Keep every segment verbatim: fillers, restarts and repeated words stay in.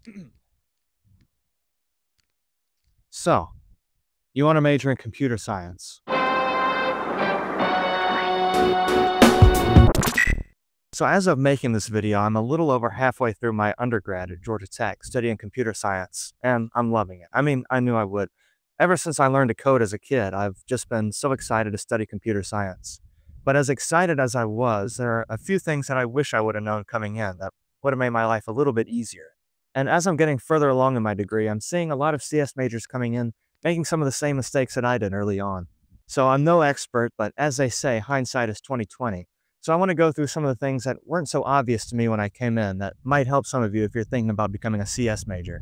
So, you want to major in computer science. So as of making this video, I'm a little over halfway through my undergrad at Georgia Tech studying computer science, and I'm loving it. I mean, I knew I would. Ever since I learned to code as a kid, I've just been so excited to study computer science. But as excited as I was, there are a few things that I wish I would have known coming in that would have made my life a little bit easier. And as I'm getting further along in my degree, I'm seeing a lot of C S majors coming in, making some of the same mistakes that I did early on. So I'm no expert, but as they say, hindsight is twenty twenty. So I want to go through some of the things that weren't so obvious to me when I came in that might help some of you if you're thinking about becoming a C S major.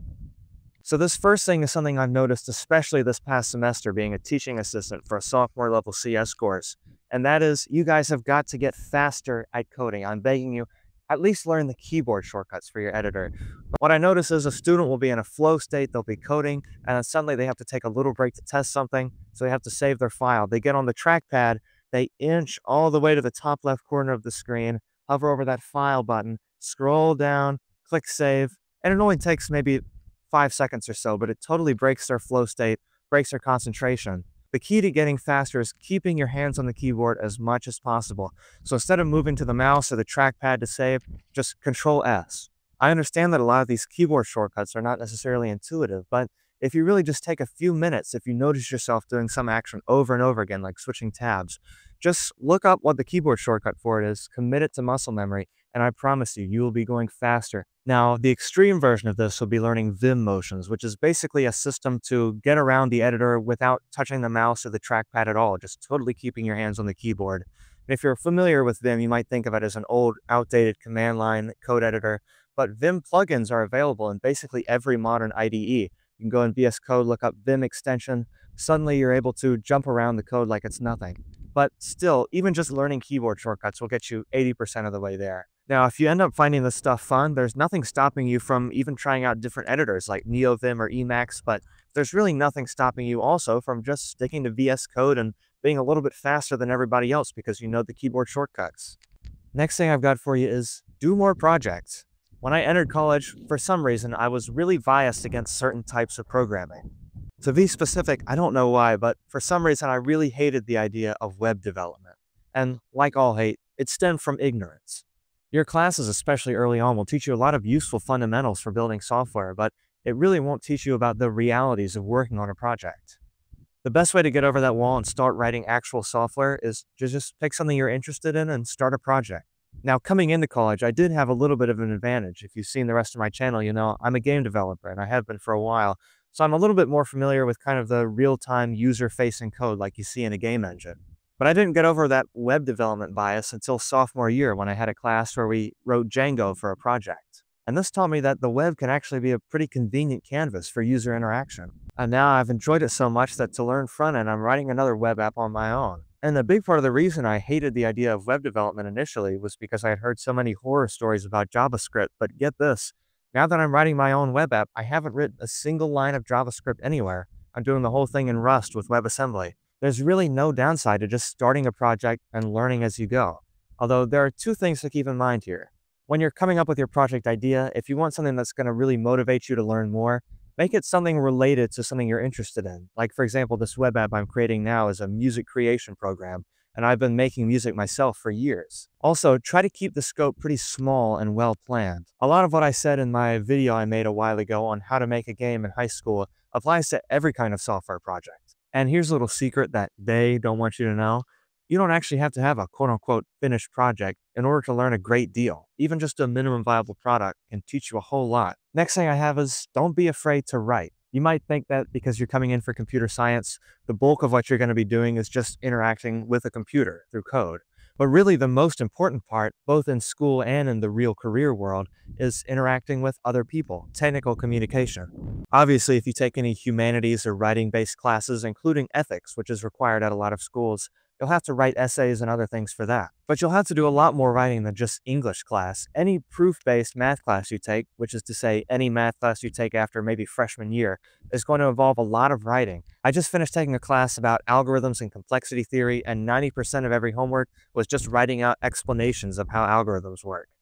So this first thing is something I've noticed, especially this past semester being a teaching assistant for a sophomore level C S course. And that is, you guys have got to get faster at coding. I'm begging you, at least learn the keyboard shortcuts for your editor. What I notice is a student will be in a flow state, they'll be coding, and then suddenly they have to take a little break to test something, so they have to save their file. They get on the trackpad, they inch all the way to the top left corner of the screen, hover over that file button, scroll down, click save, and it only takes maybe five seconds or so, but it totally breaks their flow state, breaks their concentration. The key to getting faster is keeping your hands on the keyboard as much as possible. So instead of moving to the mouse or the trackpad to save, just control S. I understand that a lot of these keyboard shortcuts are not necessarily intuitive, but if you really just take a few minutes, if you notice yourself doing some action over and over again, like switching tabs, just look up what the keyboard shortcut for it is, commit it to muscle memory, and I promise you, you will be going faster. Now, the extreme version of this will be learning Vim motions, which is basically a system to get around the editor without touching the mouse or the trackpad at all, just totally keeping your hands on the keyboard. And if you're familiar with Vim, you might think of it as an old, outdated command line code editor, but Vim plugins are available in basically every modern I D E. You can go in V S Code, look up Vim extension, suddenly you're able to jump around the code like it's nothing. But still, even just learning keyboard shortcuts will get you eighty percent of the way there. Now, if you end up finding this stuff fun, there's nothing stopping you from even trying out different editors like NeoVim or Emacs, but there's really nothing stopping you also from just sticking to V S Code and being a little bit faster than everybody else because you know the keyboard shortcuts. Next thing I've got for you is do more projects. When I entered college, for some reason, I was really biased against certain types of programming. To be specific, I don't know why, but for some reason, I really hated the idea of web development. And like all hate, it stemmed from ignorance. Your classes, especially early on, will teach you a lot of useful fundamentals for building software, but it really won't teach you about the realities of working on a project. The best way to get over that wall and start writing actual software is to just pick something you're interested in and start a project. Now, coming into college, I did have a little bit of an advantage. If you've seen the rest of my channel, you know I'm a game developer, and I have been for a while. So I'm a little bit more familiar with kind of the real-time user-facing code like you see in a game engine. But I didn't get over that web development bias until sophomore year when I had a class where we wrote Django for a project. And this taught me that the web can actually be a pretty convenient canvas for user interaction. And now I've enjoyed it so much that to learn front-end, I'm writing another web app on my own. And a big part of the reason I hated the idea of web development initially was because I had heard so many horror stories about JavaScript. But get this, now that I'm writing my own web app, I haven't written a single line of JavaScript anywhere. I'm doing the whole thing in Rust with WebAssembly. There's really no downside to just starting a project and learning as you go. Although there are two things to keep in mind here. When you're coming up with your project idea, if you want something that's going to really motivate you to learn more, make it something related to something you're interested in. Like, for example, this web app I'm creating now is a music creation program, and I've been making music myself for years. Also, try to keep the scope pretty small and well planned. A lot of what I said in my video I made a while ago on how to make a game in high school applies to every kind of software project. And here's a little secret that they don't want you to know. You don't actually have to have a quote-unquote finished project in order to learn a great deal. Even just a minimum viable product can teach you a whole lot. Next thing I have is don't be afraid to write. You might think that because you're coming in for computer science, the bulk of what you're going to be doing is just interacting with a computer through code. But really the most important part, both in school and in the real career world, is interacting with other people, technical communication. Obviously, if you take any humanities or writing-based classes, including ethics, which is required at a lot of schools, you'll have to write essays and other things for that. But you'll have to do a lot more writing than just English class. Any proof-based math class you take, which is to say any math class you take after maybe freshman year, is going to involve a lot of writing. I just finished taking a class about algorithms and complexity theory, and ninety percent of every homework was just writing out explanations of how algorithms work.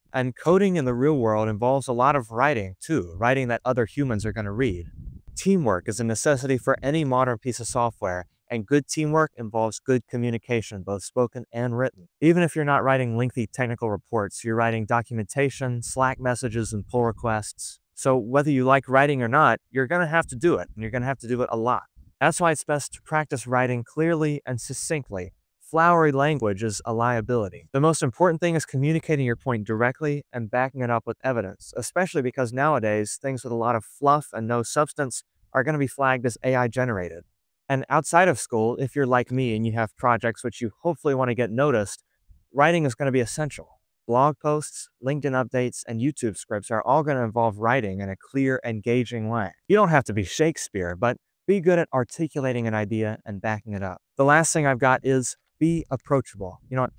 And coding in the real world involves a lot of writing too, writing that other humans are going to read. Teamwork is a necessity for any modern piece of software, and good teamwork involves good communication, both spoken and written. Even if you're not writing lengthy technical reports, you're writing documentation, Slack messages, and pull requests. So whether you like writing or not, you're going to have to do it, and you're going to have to do it a lot. That's why it's best to practice writing clearly and succinctly. Flowery language is a liability. The most important thing is communicating your point directly and backing it up with evidence, especially because nowadays things with a lot of fluff and no substance are going to be flagged as A I generated. And outside of school, if you're like me and you have projects which you hopefully want to get noticed, writing is going to be essential. Blog posts, LinkedIn updates, and YouTube scripts are all going to involve writing in a clear, engaging way. You don't have to be Shakespeare, but be good at articulating an idea and backing it up. The last thing I've got is be approachable. You know what?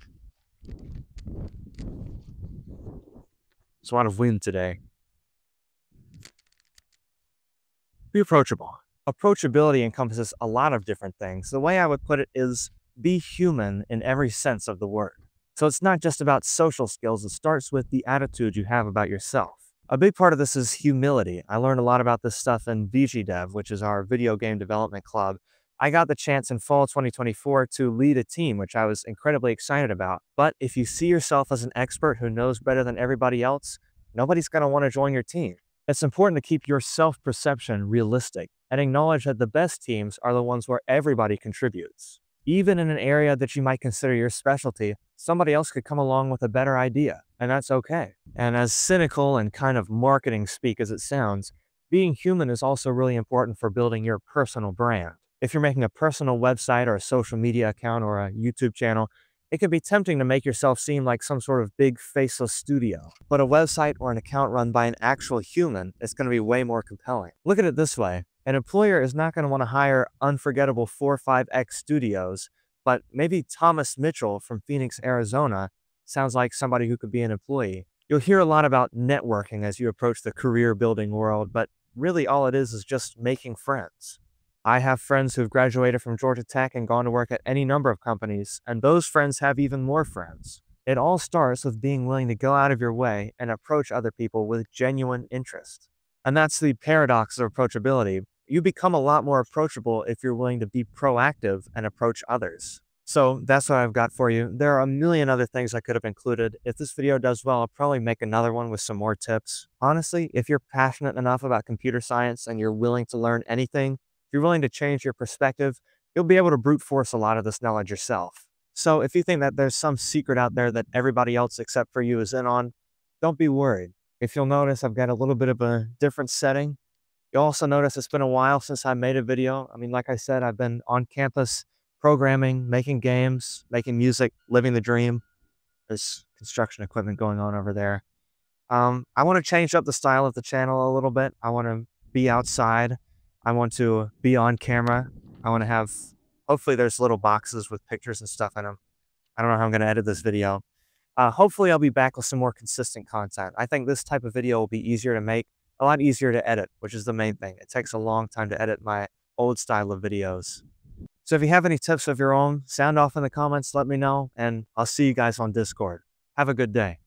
There's a lot of wind today. Be approachable. Approachability encompasses a lot of different things. The way I would put it is be human in every sense of the word. So it's not just about social skills. It starts with the attitude you have about yourself. A big part of this is humility. I learned a lot about this stuff in V G Dev, which is our video game development club. I got the chance in fall twenty twenty-four to lead a team, which I was incredibly excited about. But if you see yourself as an expert who knows better than everybody else, nobody's going to want to join your team. It's important to keep your self-perception realistic and acknowledge that the best teams are the ones where everybody contributes. Even in an area that you might consider your specialty, somebody else could come along with a better idea, and that's okay. And as cynical and kind of marketing speak as it sounds, being human is also really important for building your personal brand. If you're making a personal website or a social media account or a YouTube channel, it can be tempting to make yourself seem like some sort of big faceless studio. But a website or an account run by an actual human is going to be way more compelling. Look at it this way. An employer is not going to want to hire unforgettable four five X studios, but maybe Thomas Mitchell from Phoenix, Arizona sounds like somebody who could be an employee. You'll hear a lot about networking as you approach the career building world, but really all it is is just making friends. I have friends who've graduated from Georgia Tech and gone to work at any number of companies, and those friends have even more friends. It all starts with being willing to go out of your way and approach other people with genuine interest. And that's the paradox of approachability. You become a lot more approachable if you're willing to be proactive and approach others. So that's what I've got for you. There are a million other things I could have included. If this video does well, I'll probably make another one with some more tips. Honestly, if you're passionate enough about computer science and you're willing to learn anything, if you're willing to change your perspective, you'll be able to brute force a lot of this knowledge yourself. So if you think that there's some secret out there that everybody else except for you is in on, don't be worried. If you'll notice, I've got a little bit of a different setting. You'll also notice it's been a while since I made a video. I mean, like I said, I've been on campus programming, making games, making music, living the dream. There's construction equipment going on over there. Um, I want to change up the style of the channel a little bit. I want to be outside. I want to be on camera. I want to have, hopefully there's little boxes with pictures and stuff in them. I don't know how I'm going to edit this video. Uh, hopefully I'll be back with some more consistent content. I think this type of video will be easier to make, a lot easier to edit, which is the main thing. It takes a long time to edit my old style of videos. So if you have any tips of your own, sound off in the comments, let me know, and I'll see you guys on Discord. Have a good day.